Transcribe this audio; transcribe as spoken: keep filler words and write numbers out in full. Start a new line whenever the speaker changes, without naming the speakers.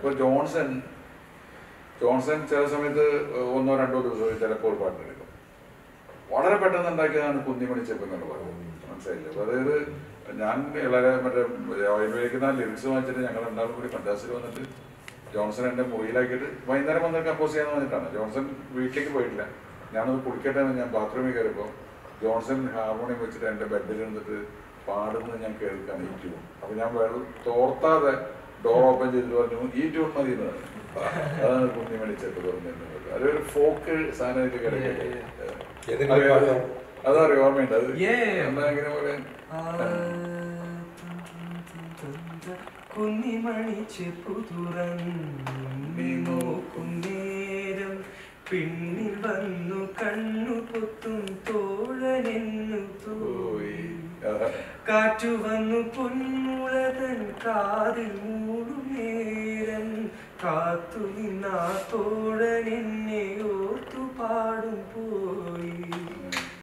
ഇപ്പോൾ Johnson Johnson ചില സമയത്ത് ഒന്നോ രണ്ടോ ദിവസം ചിലപ്പോൾ ഒരു പാട്ടെടുക്കും. വളരെ പെട്ടെന്ന് ഉണ്ടാക്കിയതാണ് കുന്നിമണി ചെപ്പ് എന്നുള്ള പാട്ട്. മനസ്സിലായില്ലേ? അപ്പോൾ അതായത് ഞാൻ വളരെ മറ്റേ വൈകുന്ന ലിറിക്സ് വാങ്ങിച്ചിട്ട് ഞങ്ങൾ രണ്ടാളും കൂടി മദ്രാസിൽ വന്നിട്ട് ജോൺസൺ എൻ്റെ മുറിയിലാക്കിയിട്ട് വൈകുന്നേരം വന്ന് കമ്പോസ് ചെയ്യാന്ന് പറഞ്ഞിട്ടാണ്. ജോൺസൺ വീട്ടിലേക്ക് പോയിട്ടില്ല. ഞാനത് കുളിക്കട്ടെ എന്ന് ഞാൻ ബാത്റൂമിൽ കയറിയപ്പോൾ ജോൺസൺ ഹാർമോണിയം വെച്ചിട്ട് എൻ്റെ ബെഡിൽ ഇരുന്നിട്ട് പാടുന്നത് ഞാൻ കേൾക്കാണ് ഈ ട്യൂൺ. അപ്പോൾ ഞാൻ വെള്ളം തോർത്താതെ ഡോർ ഓപ്പൺ ചെയ്തിട്ട് പറഞ്ഞു ഈ ട്യൂൺ മതി എന്ന് പറഞ്ഞു. അതാണ് കുന്നിമണി ചെപ്പ് പറഞ്ഞിരുന്നത്. അതൊരു ഫോക്ക് സാധനമായിട്ട് കിടക്കട്ടെ. അതറിയോ? ഓർമ്മയുണ്ട് അത് എങ്ങനെ പോലെ
കുന്നിമണി ചെപ്പു തുറന്നു നോക്കും നേരം പിന്നിൽ വന്നു കണ്ണു പൊത്തും തോഴനെന്നു തോയി കാറ്റു വന്നു പൊന്മുളതൻ കാതിൽ മൂടും നേരം കാത്തു നിന്നാ തോഴനെന്നെ ഓർത്തു പാടും പോയി.